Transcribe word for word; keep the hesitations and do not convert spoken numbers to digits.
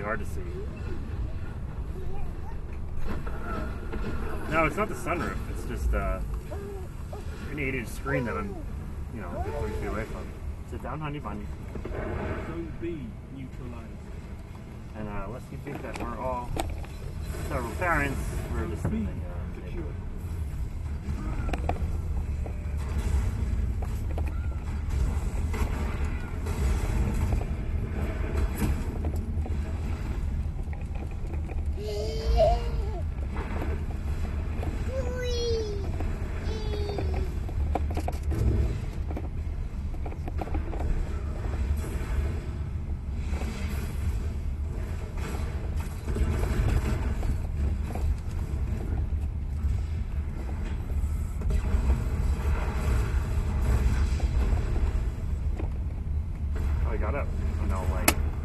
really hard to see. No, it's not the sunroof. It's just uh, an eight inch screen that I'm, you know, thirty feet away from. Sit down, honey bunny. Zone B neutralized. And uh, unless you think that we're all several parents, we're just in the uh, neighborhood. I got up. I'm now like